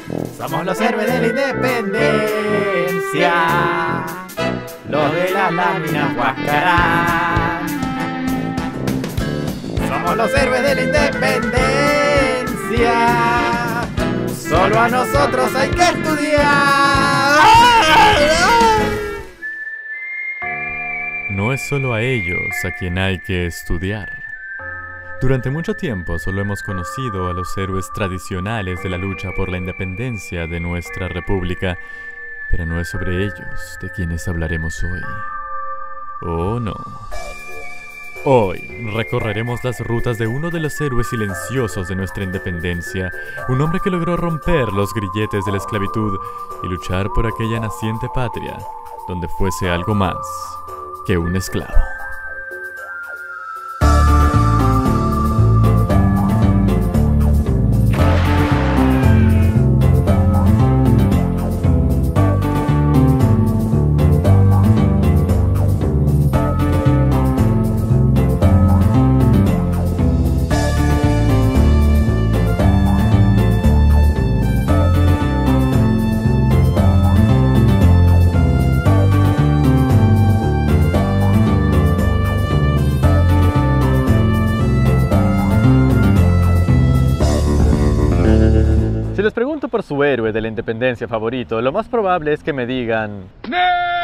Somos los héroes de la independencia, los de las láminas Huascarán. Somos los héroes de la independencia, solo a nosotros hay que estudiar. No es solo a ellos a quien hay que estudiar. Durante mucho tiempo solo hemos conocido a los héroes tradicionales de la lucha por la independencia de nuestra república, pero no es sobre ellos de quienes hablaremos hoy. Oh no. Hoy recorreremos las rutas de uno de los héroes silenciosos de nuestra independencia, un hombre que logró romper los grilletes de la esclavitud y luchar por aquella naciente patria, donde fuese algo más que un esclavo. Si les pregunto por su héroe de la independencia favorito, lo más probable es que me digan ¡Nerd!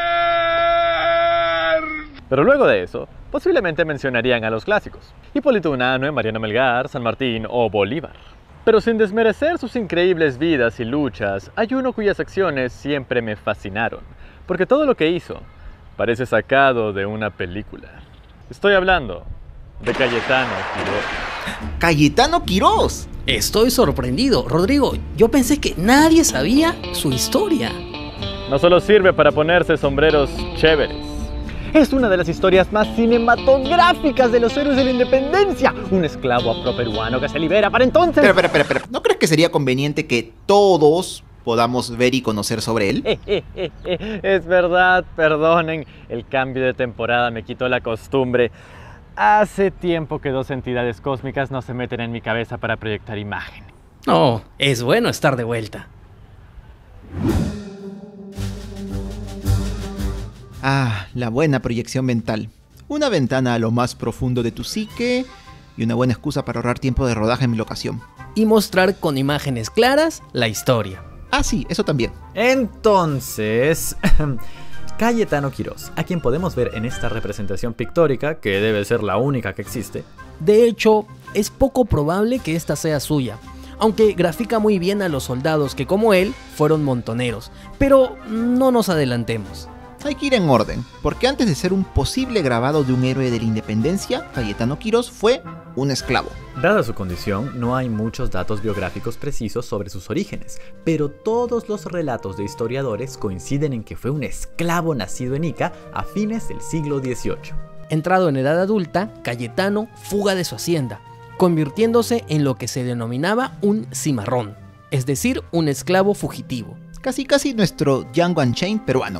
Pero luego de eso, posiblemente mencionarían a los clásicos: Hipólito Unanue, Mariano Melgar, San Martín o Bolívar. Pero sin desmerecer sus increíbles vidas y luchas, hay uno cuyas acciones siempre me fascinaron, porque todo lo que hizo parece sacado de una película. Estoy hablando de Cayetano Quirós. ¡Cayetano Quirós! Estoy sorprendido, Rodrigo. Yo pensé que nadie sabía su historia. No solo sirve para ponerse sombreros chéveres, es una de las historias más cinematográficas de los héroes de la independencia. Un esclavo afroperuano que se libera para entonces... Pero, ¿no crees que sería conveniente que todos podamos ver y conocer sobre él? Es verdad, perdonen, el cambio de temporada me quitó la costumbre. Hace tiempo que dos entidades cósmicas no se meten en mi cabeza para proyectar imagen. No, es bueno estar de vuelta. Ah, la buena proyección mental. Una ventana a lo más profundo de tu psique y una buena excusa para ahorrar tiempo de rodaje en mi locación. Y mostrar con imágenes claras la historia. Ah, sí, eso también. Entonces... Cayetano Quirós, a quien podemos ver en esta representación pictórica, que debe ser la única que existe. De hecho, es poco probable que esta sea suya, aunque grafica muy bien a los soldados que, como él, fueron montoneros. Pero no nos adelantemos. Hay que ir en orden, porque antes de ser un posible grabado de un héroe de la independencia, Cayetano Quirós fue un esclavo. Dada su condición, no hay muchos datos biográficos precisos sobre sus orígenes, pero todos los relatos de historiadores coinciden en que fue un esclavo nacido en Ica a fines del siglo XVIII. Entrado en edad adulta, Cayetano fuga de su hacienda, convirtiéndose en lo que se denominaba un cimarrón, es decir, un esclavo fugitivo. Casi nuestro Django Unchained peruano.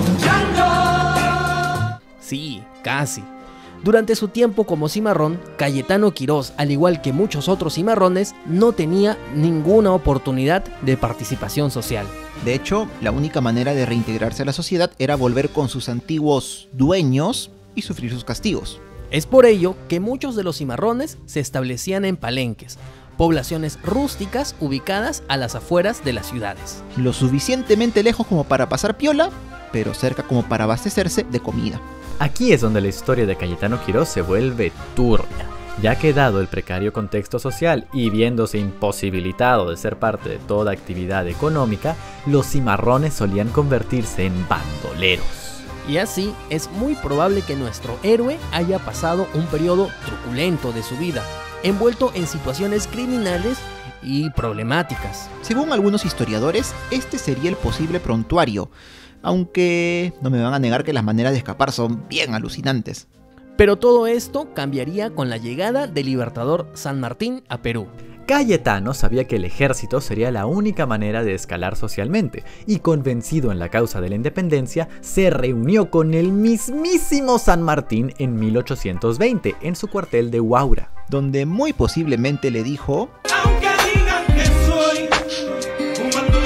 Sí, casi. Durante su tiempo como cimarrón, Cayetano Quirós, al igual que muchos otros cimarrones, no tenía ninguna oportunidad de participación social. De hecho, la única manera de reintegrarse a la sociedad era volver con sus antiguos dueños y sufrir sus castigos. Es por ello que muchos de los cimarrones se establecían en palenques, poblaciones rústicas ubicadas a las afueras de las ciudades. Lo suficientemente lejos como para pasar piola, pero cerca como para abastecerse de comida. Aquí es donde la historia de Cayetano Quirós se vuelve turbia, ya que dado el precario contexto social y viéndose imposibilitado de ser parte de toda actividad económica, los cimarrones solían convertirse en bandoleros. Y así es muy probable que nuestro héroe haya pasado un periodo truculento de su vida, envuelto en situaciones criminales y problemáticas. Según algunos historiadores, este sería el posible prontuario, aunque no me van a negar que las maneras de escapar son bien alucinantes. Pero todo esto cambiaría con la llegada del libertador San Martín a Perú. Cayetano sabía que el ejército sería la única manera de escalar socialmente, y convencido en la causa de la independencia, se reunió con el mismísimo San Martín en 1820 en su cuartel de Huaura, donde muy posiblemente le dijo: aunque digan que soy un bandoleros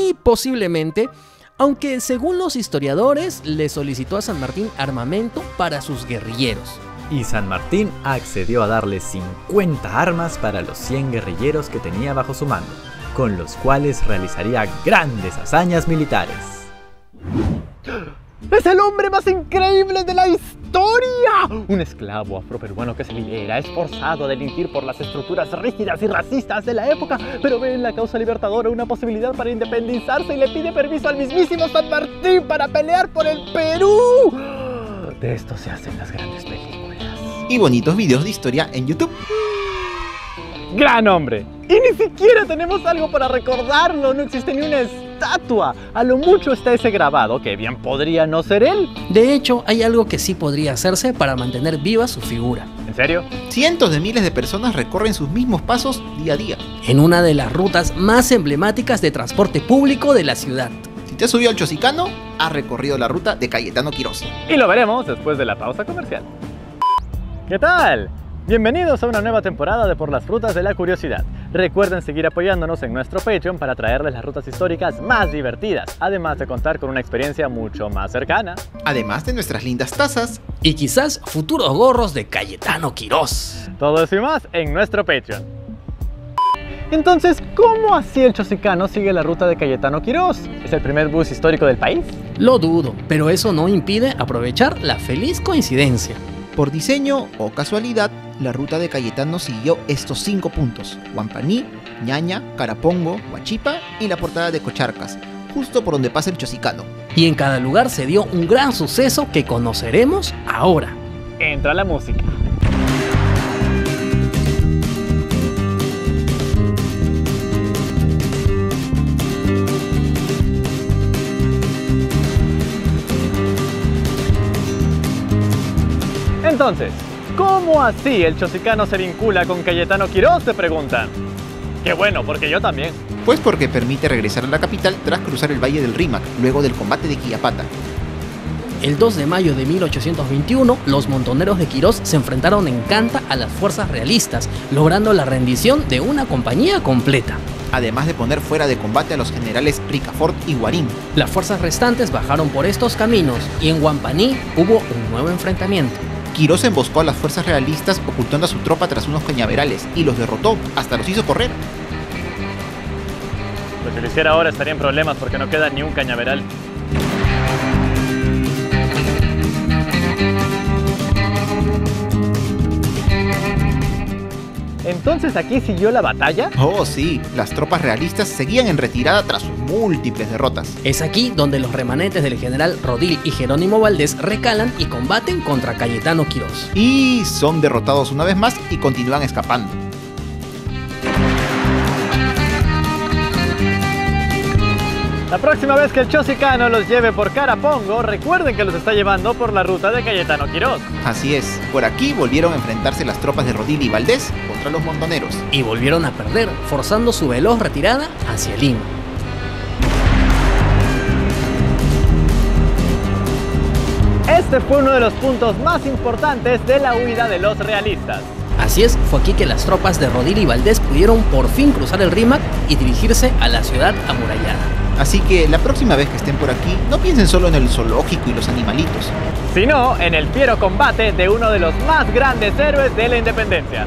y posiblemente, aunque según los historiadores le solicitó a San Martín armamento para sus guerrilleros. Y San Martín accedió a darle 50 armas para los 100 guerrilleros que tenía bajo su mando, con los cuales realizaría grandes hazañas militares. ¡Es el hombre más increíble de la historia! Un esclavo afroperuano que se libera, esforzado a delinquir por las estructuras rígidas y racistas de la época, pero ve en la causa libertadora una posibilidad para independizarse y le pide permiso al mismísimo San Martín para pelear por el Perú. De esto se hacen las grandes películas. Y bonitos videos de historia en YouTube. ¡Gran hombre! Y ni siquiera tenemos algo para recordarlo, no existe ni una estatua. A lo mucho está ese grabado, que bien podría no ser él. De hecho, hay algo que sí podría hacerse para mantener viva su figura. ¿En serio? Cientos de miles de personas recorren sus mismos pasos día a día. En una de las rutas más emblemáticas de transporte público de la ciudad. Si te has subido al Chosicano, has recorrido la ruta de Cayetano Quirós. Y lo veremos después de la pausa comercial. ¿Qué tal? Bienvenidos a una nueva temporada de Por las Rutas de la Curiosidad. Recuerden seguir apoyándonos en nuestro Patreon para traerles las rutas históricas más divertidas, además de contar con una experiencia mucho más cercana. Además de nuestras lindas tazas. Y quizás futuros gorros de Cayetano Quirós. Todo eso y más en nuestro Patreon. Entonces, ¿cómo así el Chosicano sigue la ruta de Cayetano Quirós? ¿Es el primer bus histórico del país? Lo dudo, pero eso no impide aprovechar la feliz coincidencia. Por diseño o casualidad, la ruta de Cayetano siguió estos 5 puntos: Huampaní, Ñaña, Carapongo, Huachipa y la portada de Cocharcas, justo por donde pasa el Chosicano. Y en cada lugar se dio un gran suceso que conoceremos ahora. Entra la música. Entonces, ¿cómo así el Chosicano se vincula con Cayetano Quirós?, se preguntan. Qué bueno, porque yo también. Pues porque permite regresar a la capital tras cruzar el Valle del Rímac, luego del combate de Quillapata. El 2 de mayo de 1821, los montoneros de Quirós se enfrentaron en Canta a las fuerzas realistas, logrando la rendición de una compañía completa. Además de poner fuera de combate a los generales Ricafort y Guarín. Las fuerzas restantes bajaron por estos caminos y en Huampaní hubo un nuevo enfrentamiento. Quirós emboscó a las fuerzas realistas ocultando a su tropa tras unos cañaverales y los derrotó, hasta los hizo correr. Pues si lo hiciera ahora estaría en problemas porque no queda ni un cañaveral. ¿Entonces aquí siguió la batalla? Oh sí, las tropas realistas seguían en retirada tras sus múltiples derrotas. Es aquí donde los remanentes del general Rodil y Jerónimo Valdés recalan y combaten contra Cayetano Quirós. Y son derrotados una vez más y continúan escapando. La próxima vez que el Chosicano los lleve por Carapongo, recuerden que los está llevando por la ruta de Cayetano Quirós. Así es, por aquí volvieron a enfrentarse las tropas de Rodil y Valdés contra los montoneros. Y volvieron a perder, forzando su veloz retirada hacia Lima. Este fue uno de los puntos más importantes de la huida de los realistas. Así es, fue aquí que las tropas de Rodil y Valdés pudieron por fin cruzar el Rímac y dirigirse a la ciudad amurallada. Así que la próxima vez que estén por aquí, no piensen solo en el zoológico y los animalitos, sino en el fiero combate de uno de los más grandes héroes de la independencia.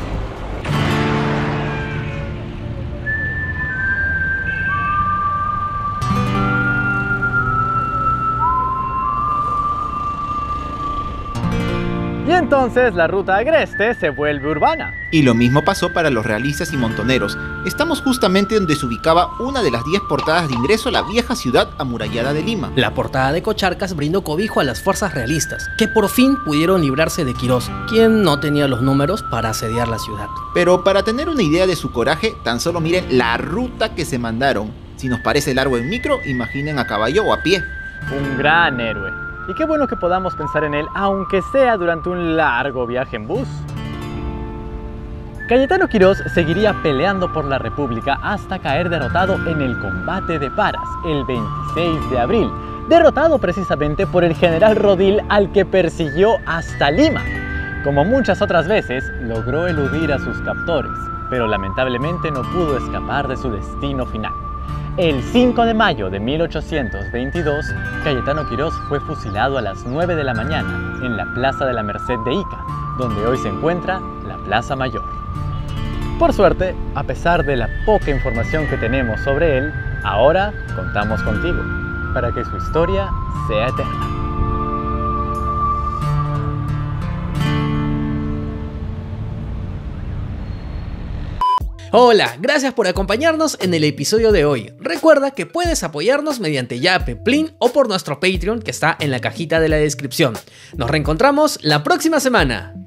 Y entonces la ruta agreste se vuelve urbana. Y lo mismo pasó para los realistas y montoneros. Estamos justamente donde se ubicaba una de las 10 portadas de ingreso a la vieja ciudad amurallada de Lima. La portada de Cocharcas brindó cobijo a las fuerzas realistas, que por fin pudieron librarse de Quirós, quien no tenía los números para asediar la ciudad. Pero para tener una idea de su coraje, tan solo miren la ruta que se mandaron. Si nos parece largo en micro, imaginen a caballo o a pie. Un gran héroe. Y qué bueno que podamos pensar en él, aunque sea durante un largo viaje en bus. Cayetano Quirós seguiría peleando por la República hasta caer derrotado en el combate de Paras, el 26 de abril, derrotado precisamente por el general Rodil, al que persiguió hasta Lima. Como muchas otras veces, logró eludir a sus captores, pero lamentablemente no pudo escapar de su destino final. El 5 de mayo de 1822, Cayetano Quirós fue fusilado a las 9 de la mañana en la Plaza de la Merced de Ica, donde hoy se encuentra la Plaza Mayor. Por suerte, a pesar de la poca información que tenemos sobre él, ahora contamos contigo, para que su historia sea eterna. Hola, gracias por acompañarnos en el episodio de hoy. Recuerda que puedes apoyarnos mediante Yape, Plin o por nuestro Patreon que está en la cajita de la descripción. Nos reencontramos la próxima semana.